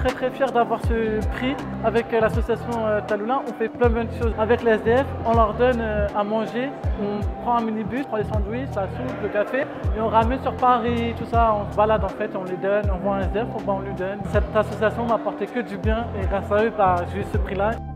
très fier d'avoir ce prix avec l'association Taloula. On fait plein de choses avec les SDF. On leur donne à manger. On prend un minibus, on prend des sandwichs, la soupe, le café et on ramène sur Paris, tout ça. On se balade en fait, on les donne. On voit un SDF, on lui donne. Cette association m'a apporté que du bien et grâce à eux, j'ai eu ce prix-là.